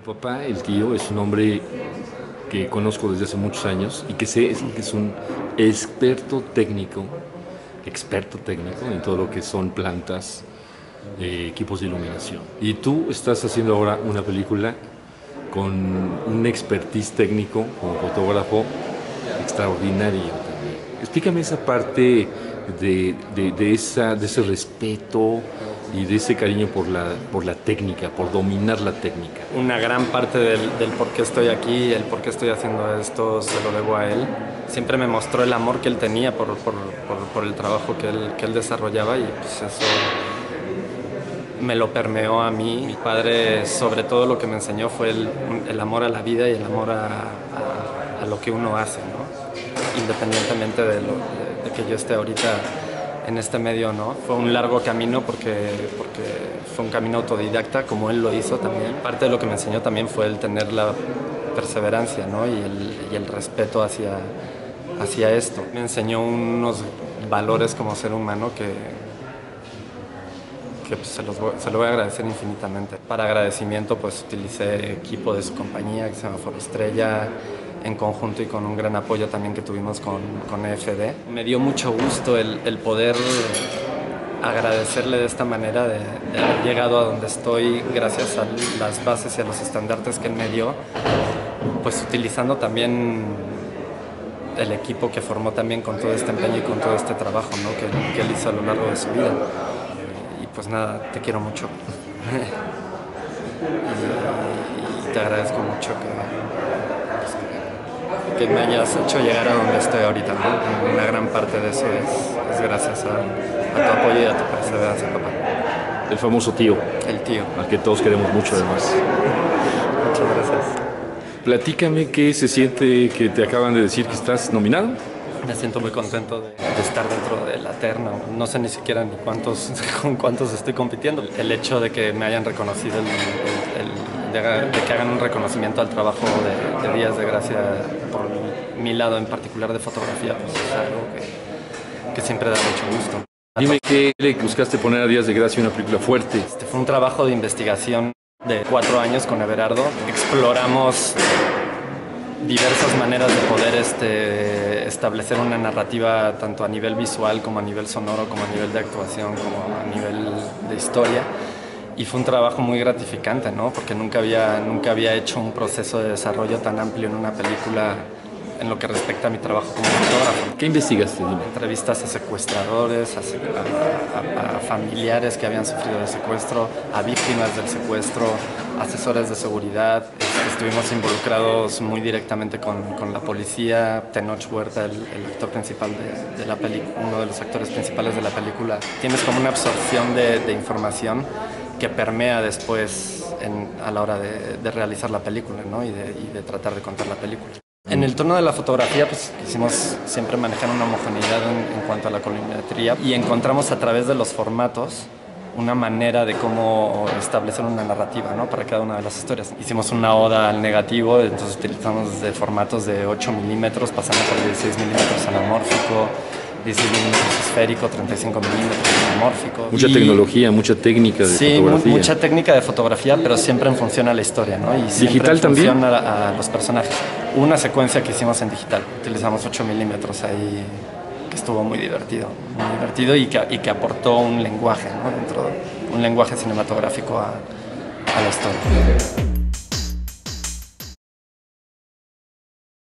papá, el tío, es un hombre que conozco desde hace muchos años y que sé que es un experto técnico en todo lo que son plantas, equipos de iluminación. Y tú estás haciendo ahora una película con un expertise técnico como fotógrafo extraordinario también. Explícame esa parte de ese respeto y de ese cariño por la técnica, por dominar la técnica. Una gran parte del por qué estoy aquí, el por qué estoy haciendo esto, se lo debo a él. Siempre me mostró el amor que él tenía por el trabajo que él desarrollaba y pues eso me lo permeó a mí. Mi padre, sobre todo, lo que me enseñó fue el amor a la vida y el amor a lo que uno hace, ¿no? Independientemente de que yo esté ahorita en este medio, ¿no? Fue un largo camino porque fue un camino autodidacta, como él lo hizo también. Parte de lo que me enseñó también fue el tener la perseverancia, ¿no? y el respeto hacia esto. Me enseñó unos valores como ser humano que pues, se lo voy a agradecer infinitamente. Para agradecimiento pues utilicé equipo de su compañía, que se llama Foro Estrella, en conjunto y con un gran apoyo también que tuvimos con EFD. Me dio mucho gusto el poder agradecerle de esta manera de haber llegado a donde estoy gracias a las bases y a los estandartes que él me dio, pues utilizando también el equipo que formó también con todo este empeño y con todo este trabajo, ¿no? que él hizo a lo largo de su vida. Y pues nada, te quiero mucho. y te agradezco mucho que me hayas hecho llegar a donde estoy ahorita, ¿no? Una gran parte de eso es gracias a tu apoyo y a tu perseverancia, papá. El famoso tío. El tío. Al que todos queremos mucho, además. Muchas gracias. Platícame qué se siente que te acaban de decir que estás nominado. Me siento muy contento de estar dentro de la terna. No sé ni siquiera ni con cuántos estoy compitiendo. El hecho de que me hayan reconocido, de que hagan un reconocimiento al trabajo de Días de Gracia por mi lado en particular de fotografía, pues es algo que siempre da mucho gusto. Dime qué le buscaste poner a Días de Gracia una película fuerte. Este fue un trabajo de investigación de 4 años con Everardo. Exploramos diversas maneras de poder establecer una narrativa tanto a nivel visual como a nivel sonoro, como a nivel de actuación, como a nivel de historia. Y fue un trabajo muy gratificante, ¿no? Porque nunca había hecho un proceso de desarrollo tan amplio en una película en lo que respecta a mi trabajo como fotógrafo. ¿Qué investigaste? Entrevistas a secuestradores, a familiares que habían sufrido de secuestro, a víctimas del secuestro, asesores de seguridad. Estuvimos involucrados muy directamente con la policía. Tenoch Huerta, el actor principal de la película, uno de los actores principales de la película. Tienes como una absorción de información que permea después a la hora de realizar la película, ¿no? y de tratar de contar la película. En el tono de la fotografía, pues quisimos siempre manejar una homogeneidad en cuanto a la colorimetría y encontramos a través de los formatos una manera de cómo establecer una narrativa, ¿no? Para cada una de las historias. Hicimos una oda al negativo, entonces utilizamos desde formatos de 8 milímetros, pasando por 16 milímetros anamórfico, 16 milímetros esférico, 35 milímetros anamórfico. Mucha tecnología, mucha técnica de fotografía. Sí, mucha técnica de fotografía, pero siempre en función a la historia, ¿no? Y ¿Digital también? En función a los personajes. Una secuencia que hicimos en digital. Utilizamos 8 milímetros ahí, que estuvo muy divertido y que aportó un lenguaje, ¿no? Un lenguaje cinematográfico a la historia.